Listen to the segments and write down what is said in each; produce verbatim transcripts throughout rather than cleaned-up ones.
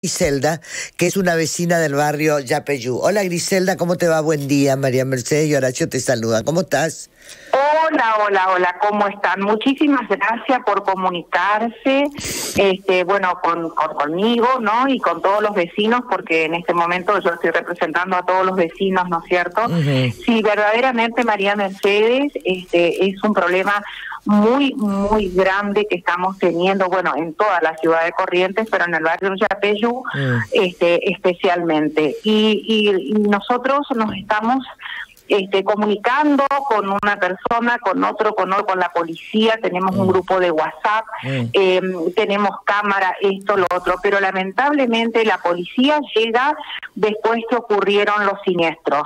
Griselda, que es una vecina del barrio Yapeyú. Hola Griselda, ¿cómo te va? Buen día. María Mercedes y Horacio te saludan. ¿Cómo estás? Hola, hola, hola, ¿cómo están? Muchísimas gracias por comunicarse, este, bueno, con, con conmigo, ¿no? Y con todos los vecinos, porque en este momento yo estoy representando a todos los vecinos, ¿no es cierto? Uh-huh. Sí, verdaderamente, María Mercedes, este, es un problema muy, muy grande que estamos teniendo, bueno, en toda la ciudad de Corrientes, pero en el barrio Yapeyú, uh-huh. este, especialmente. Y, y, y nosotros nos estamos Este, comunicando con una persona, con otro, con otro, con la policía, tenemos mm. un grupo de WhatsApp, mm. eh, tenemos cámara, esto, lo otro, pero lamentablemente la policía llega después que ocurrieron los siniestros.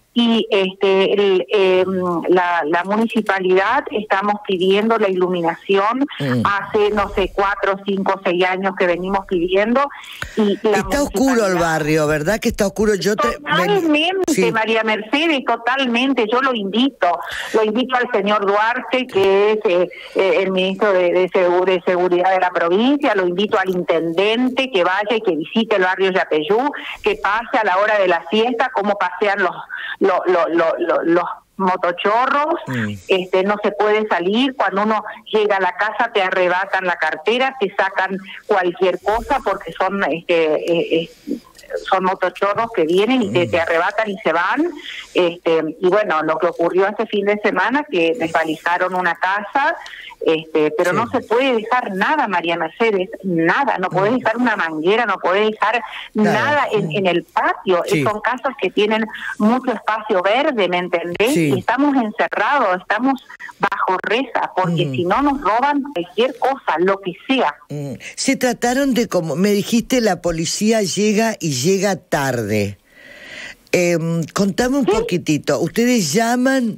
Y este el, eh, la, la municipalidad estamos pidiendo la iluminación mm. hace no sé cuatro, cinco, seis años que venimos pidiendo y la está oscuro el barrio, ¿verdad? Que está oscuro. Yo te... totalmente, sí. María Mercedes, totalmente. Yo lo invito, lo invito al señor Duarte, que es eh, eh, el ministro de, de, Segur, de Seguridad de la provincia, lo invito al intendente que vaya y que visite el barrio Yapeyú, que pase a la hora de la siesta, cómo pasean los Lo, lo, lo, lo, los motochorros, mm. este no se puede salir, cuando uno llega a la casa te arrebatan la cartera, te sacan cualquier cosa porque son este eh, eh, son motochorros que vienen y te, te arrebatan y se van, este y bueno, lo que ocurrió este fin de semana, que desvalijaron una casa, este pero sí. no se puede dejar nada, María Mercedes, nada, no podés dejar una manguera, no podés dejar nada, nada en, en el patio, sí. son casas que tienen mucho espacio verde, ¿me entendés? Sí. Y estamos encerrados, estamos bajo reza, porque mm. si no nos roban cualquier cosa, lo que sea. Mm. Se trataron de, como me dijiste, la policía llega y llega tarde. Eh, contame un ¿Sí? poquitito, ustedes llaman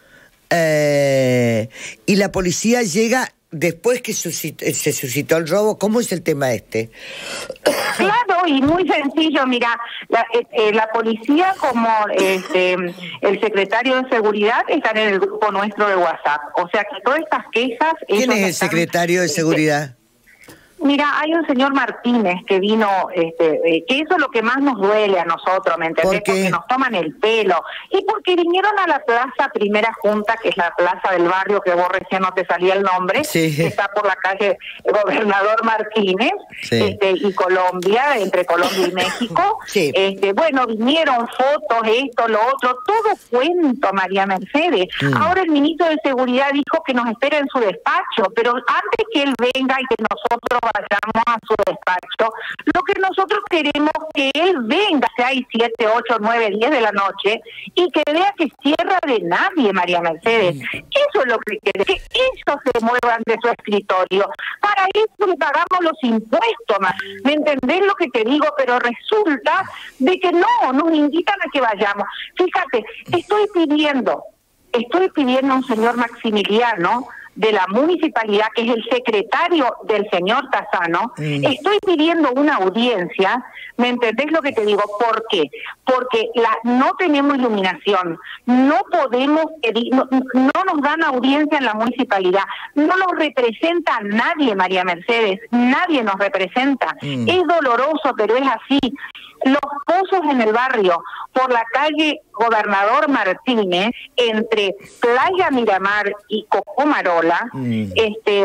eh, y la policía llega después que suscitó, se suscitó el robo. ¿Cómo es el tema este? Claro, y muy sencillo, mira, la, eh, la policía como este el secretario de seguridad están en el grupo nuestro de WhatsApp, o sea que todas estas quejas... ¿Quién es el están, secretario de seguridad? Este, Mira, hay un señor Martínez que vino, este, eh, que eso es lo que más nos duele a nosotros, ¿me entendés? ¿Por porque nos toman el pelo. Y porque vinieron a la plaza Primera Junta, que es la plaza del barrio, que vos recién no te salía el nombre, sí. que está por la calle Gobernador Martínez, sí. este, y Colombia, entre Colombia y México. Sí. Este, bueno, vinieron fotos, esto, lo otro, todo cuento, María Mercedes. Mm. Ahora el ministro de Seguridad dijo que nos espera en su despacho, pero antes que él venga y que nosotros vayamos a su despacho, lo que nosotros queremos que él venga, sea hay siete, ocho, nueve, diez de la noche, y que vea que cierra de nadie, María Mercedes. Mm. Eso es lo que queremos, que ellos se muevan de su escritorio. Para eso le pagamos los impuestos, ¿me entendés lo que te digo? Pero resulta de que no, nos invitan a que vayamos. Fíjate, estoy pidiendo, estoy pidiendo a un señor Maximiliano de la municipalidad, que es el secretario del señor Tassano, mm. estoy pidiendo una audiencia, ¿me entendés lo que te digo? ¿Por qué? Porque la, no tenemos iluminación, no podemos, no, no nos dan audiencia en la municipalidad, no nos representa nadie, María Mercedes, nadie nos representa, mm. es doloroso, pero es así. Los pozos en el barrio, por la calle Gobernador Martínez, entre Playa Miramar y Cocomarola, mm. este,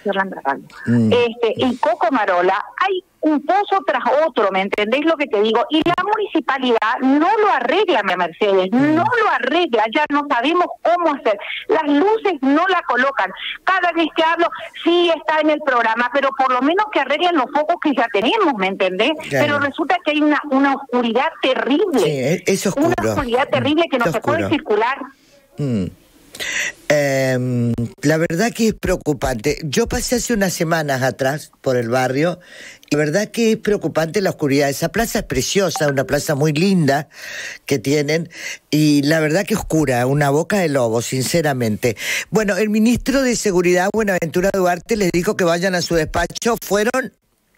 mm. este, y Cocomarola, hay un pozo tras otro, ¿me entendés lo que te digo? Y la municipalidad no lo arregla, María Mercedes, mm. no lo arregla, ya no sabemos cómo hacer. Las luces no la colocan. Cada vez que hablo, sí está en el programa, pero por lo menos que arreglen los focos que ya tenemos, ¿me entendés? Claro. Pero resulta que hay una, una oscuridad terrible. Sí, es oscuro. Una oscuridad terrible que no es se oscuro. Puede circular. Mm. Eh, la verdad que es preocupante. Yo pasé hace unas semanas atrás por el barrio y la verdad que es preocupante la oscuridad. Esa plaza es preciosa, una plaza muy linda que tienen, y la verdad que oscura, una boca de lobo, sinceramente. Bueno, el ministro de Seguridad, Buenaventura Duarte, les dijo que vayan a su despacho. ¿Fueron?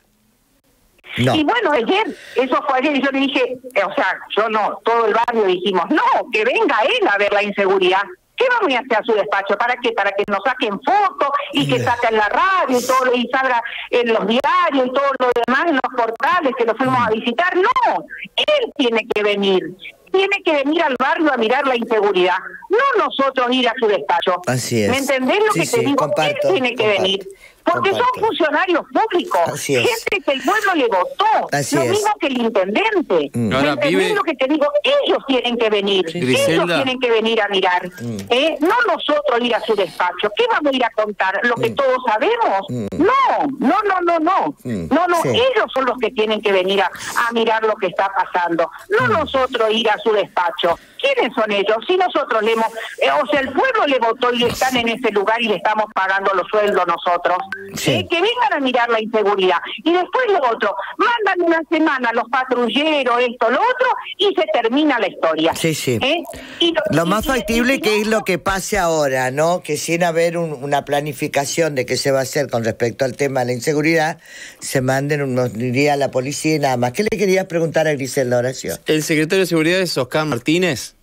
No. Y bueno, ayer, eso fue ayer, y yo le dije, o sea, yo no, todo el barrio dijimos, no, que venga él a ver la inseguridad. ¿Qué vamos a ir hacia su despacho? ¿Para qué? Para que nos saquen fotos y que saquen la radio y todo, y salga en los diarios y todo lo demás, en los portales que lo fuimos a visitar. No, él tiene que venir. Tiene que venir al barrio a mirar la inseguridad, no nosotros ir a su despacho. Así es. ¿Me entendés lo sí, que sí, te digo? comparto, Él tiene que comparto, venir. Porque comparto. son funcionarios públicos, Así es. gente que el pueblo le votó, Así lo es. mismo que el intendente. Mm. ¿Me Ahora, entendés vive... lo que te digo? Ellos tienen que venir, Sí. ellos Griselda. tienen que venir a mirar, Mm. ¿eh? No nosotros ir a su despacho. ¿Qué vamos a ir a contar? ¿Lo que Mm. todos sabemos? Mm. No, no, no, no, no. Mm. No, no, Sí. ellos son los que tienen que venir a, a mirar lo que está pasando, no Mm. nosotros ir a su despacho. ¿Quiénes son ellos? Si nosotros le hemos, eh, o sea, el pueblo le votó y están en ese lugar y le estamos pagando los sueldos nosotros. Sí. Eh, que vengan a mirar la inseguridad. Y después lo otro, mandan una semana los patrulleros, esto, lo otro, y se termina la historia. Sí, sí. ¿Eh? Y lo, Lo más y- factible y- que es lo que pase ahora, ¿no? Que sin haber un- una planificación de qué se va a hacer con respecto al tema de la inseguridad, se manden unos diría a la policía y nada más. ¿Qué le querías preguntar a Griselda, Horacio? El secretario de Seguridad es Oscar Martínez.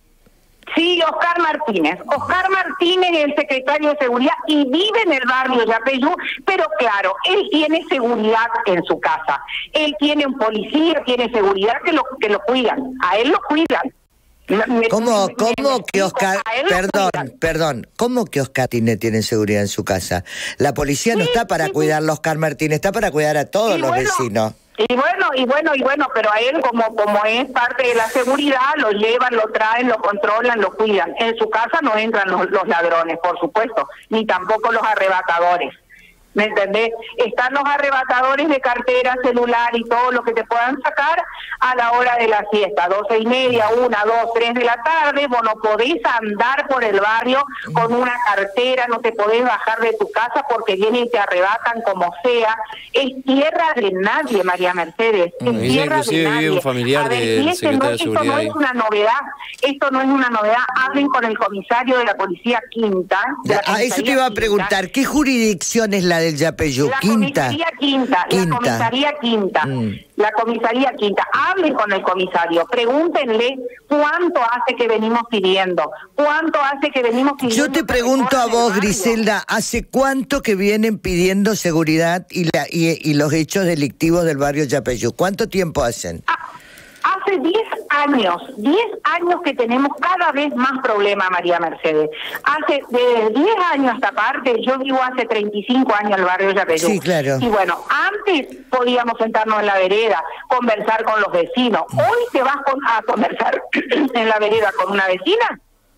Sí, Oscar Martínez. Oscar Martínez es el secretario de Seguridad y vive en el barrio Yapeyú, pero claro, él tiene seguridad en su casa. Él tiene un policía, tiene seguridad que lo que lo cuidan. A él lo cuidan. Me- ¿Cómo, me- cómo me que explico, Oscar, a él lo perdón, cuidan. perdón, ¿cómo que Oscar Martínez tiene seguridad en su casa? La policía no Sí, está para sí, cuidar a Oscar Martínez, está para cuidar a todos Y los bueno, vecinos. Y bueno, y bueno, y bueno, pero a él como como es parte de la seguridad, lo llevan, lo traen, lo controlan, lo cuidan. En su casa no entran los, los ladrones, por supuesto, ni tampoco los arrebatadores. ¿Me entendés? Están los arrebatadores de cartera, celular y todo lo que te puedan sacar a la hora de la siesta, doce y media, una, dos, tres de la tarde. Vos no podés andar por el barrio con una cartera, no te podés bajar de tu casa porque vienen y te arrebatan como sea. Es tierra de nadie, María Mercedes. Es Ella tierra inclusive de vive nadie. un familiar A ver, del si este secretario no, de esto Seguridad no ahí. es una novedad, esto no es una novedad. Hablen con el comisario de la Policía Quinta. de la Ah, eso te Comisaría iba a Quinta. preguntar, ¿qué jurisdicción es la del Yapeyú? La Quinta. comisaría quinta, Quinta. la comisaría quinta, Mm. la comisaría quinta. Hablen con el comisario, pregúntenle cuánto hace que venimos pidiendo, cuánto hace que venimos pidiendo. Yo te que pregunto a recorran el vos, barrio. Griselda, ¿hace cuánto que vienen pidiendo seguridad y, la, y, y los hechos delictivos del barrio Yapeyú? ¿Cuánto tiempo hacen? Ah, Hace diez años, diez años que tenemos cada vez más problemas, María Mercedes. Hace de diez años hasta parte, yo vivo hace treinta y cinco años en el barrio Yapeyú. Sí, claro. Y bueno, antes podíamos sentarnos en la vereda, conversar con los vecinos. Hoy te vas con- a conversar en la vereda con una vecina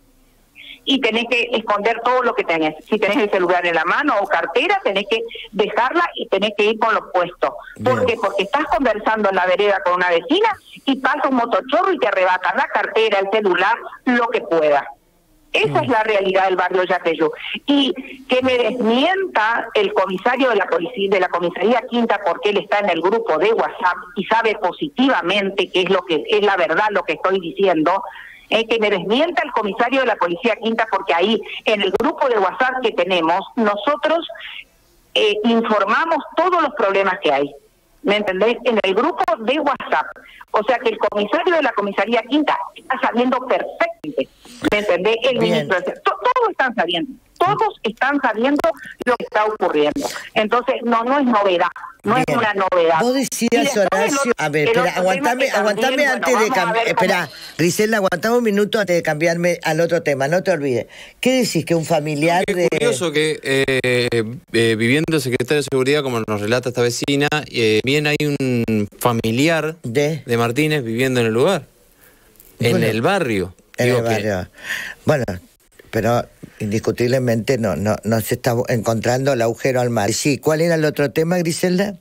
y tenés que esconder todo lo que tenés. Si tenés el celular en la mano o cartera, tenés que dejarla y tenés que ir con los puestos. ¿Por qué? Porque estás conversando en la vereda con una vecina y pasa un motochorro y te arrebatan la cartera, el celular, lo que pueda. Esa es la realidad del barrio Yapeyú. Y que me desmienta el comisario de la policía, de la comisaría Quinta, porque él está en el grupo de WhatsApp y sabe positivamente que es lo que es la verdad lo que estoy diciendo. Eh, que me desmienta el comisario de la Policía Quinta, porque ahí, en el grupo de WhatsApp que tenemos, nosotros eh, informamos todos los problemas que hay. ¿Me entendés? En el grupo de WhatsApp. O sea que el comisario de la Comisaría Quinta está sabiendo perfectamente. ¿Me entendés? El Bien. ministro de... to- Todos están sabiendo. Todos están sabiendo lo que está ocurriendo. Entonces, no, no es novedad. No Bien. es una novedad. Vos Y decías, después el Horacio, otro- a ver, el espera, otro aguantame, tema que aguantame también, antes bueno, de vamos a cambiar, ver cómo- espera, Griselda, aguantame un minuto antes de cambiarme al otro tema, no te olvides. ¿Qué decís, que un familiar Qué de... curioso que eh, eh, viviendo el secretario de Seguridad, como nos relata esta vecina, eh, bien hay un familiar de... de Martínez viviendo en el lugar, en Bueno, el barrio. En Digo el que- barrio. Bueno, pero indiscutiblemente no, no, no se está encontrando el agujero al mar. Sí, ¿cuál era el otro tema, Griselda?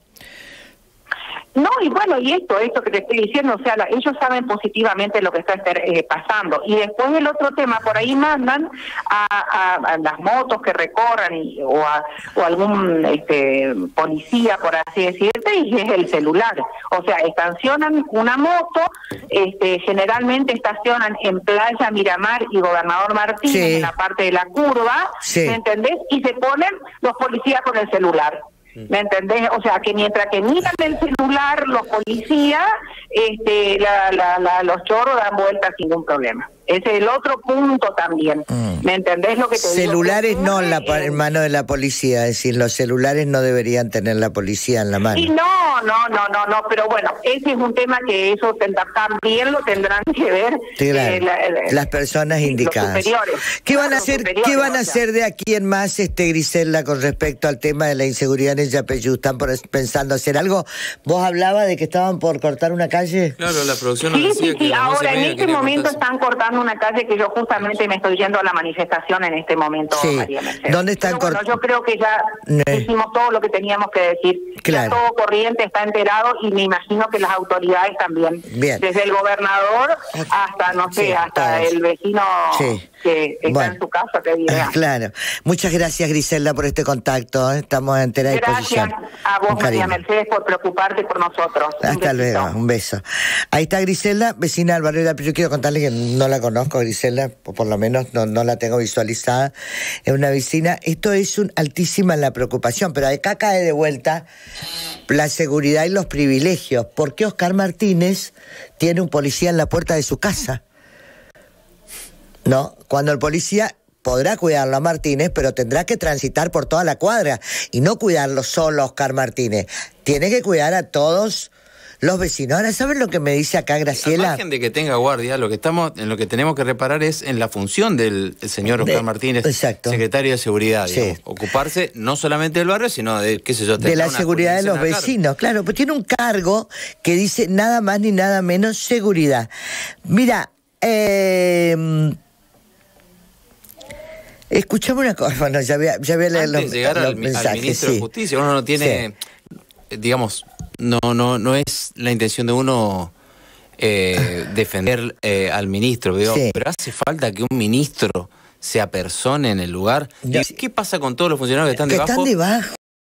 No, y bueno, y esto, esto que te estoy diciendo, o sea, la- ellos saben positivamente lo que está eh, pasando. Y después el otro tema, por ahí mandan a, a- a las motos que recorran y, o, a, o algún este, policía, por así decirte, y es el celular. O sea, estacionan una moto, este, generalmente estacionan en Playa Miramar y Gobernador Martínez, Sí. en la parte de la curva, Sí. ¿me entendés? Y se ponen los policías con el celular. ¿Me entendés? O sea, que mientras que miran el celular los policías, este, la, la, la, los chorros dan vueltas sin ningún problema. Ese es el otro punto también. Mm. ¿Me entendés lo que te celulares digo? Celulares no en, la, en mano de la policía, es decir, los celulares no deberían tener la policía en la mano. Y no, no, no, no, no, pero bueno, ese es un tema que eso tendrá, también lo tendrán que ver sí, claro. eh, la, la, las personas indicadas. Los superiores. ¿Qué van a hacer, ¿qué van a hacer de aquí en más, este Griselda, con respecto al tema de la inseguridad en Yapeyú? ¿Están por, pensando hacer algo? Vos hablabas de que estaban por cortar una calle. Claro, la producción nos sí, decía sí, que sí. Ahora, en este momento cortarse. están cortando una calle que yo justamente me estoy yendo a la manifestación en este momento, sí. María Mercedes. ¿Dónde están cortando? Bueno, yo creo que ya eh. hicimos todo lo que teníamos que decir. Claro. Ya todo corriente está enterado y me imagino que las autoridades también. Bien. Desde el gobernador hasta, no sé, sí, hasta todos. El vecino sí. que está bueno. en su casa, te diré. Claro. Muchas gracias, Griselda, por este contacto. ¿eh? Estamos a entera disposición. Gracias a vos, María Mercedes, por preocuparte por nosotros. Hasta luego, un beso. Ahí está Griselda, vecina del barrio de Yapeyú. Yo quiero contarle que no la conozco, Griselda, por lo menos no, no la tengo visualizada. Es una vecina. Esto es un altísima la preocupación, pero acá cae de vuelta la seguridad y los privilegios. ¿Por qué Oscar Martínez tiene un policía en la puerta de su casa? No, cuando el policía podrá cuidarlo a Martínez, pero tendrá que transitar por toda la cuadra y no cuidarlo solo a Oscar Martínez. Tiene que cuidar a todos los vecinos. Ahora, ¿saben lo que me dice acá Graciela? Al margen de que tenga guardia, lo que estamos, en lo que tenemos que reparar es en la función del señor Oscar de, Martínez, exacto. secretario de Seguridad. Sí. Digamos, ocuparse no solamente del barrio, sino de, qué sé yo, de la seguridad de los vecinos. Claro, pues tiene un cargo que dice nada más ni nada menos seguridad. Mira, eh... escuchame una cosa, bueno, ya voy a, ya voy a leer Antes los, de llegar los al, mensajes. al ministro sí. de Justicia, uno no tiene, sí. digamos, no, no, no es la intención de uno eh, defender eh, al ministro, digo, sí. pero hace falta que un ministro se apersone en el lugar. Yo, ¿Y qué pasa con todos los funcionarios que están que debajo? Están debajo.